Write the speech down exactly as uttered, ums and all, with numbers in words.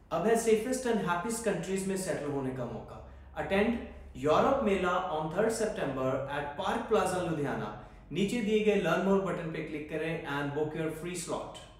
अब है safest and happiest countries में सेटल होने का मौका। अटेंड यूरोप मेला ऑन थर्ड सितंबर एट पार्क प्लाजा लुधियाना। नीचे दिए गए लर्न मोर बटन पे क्लिक करें and book your free slot.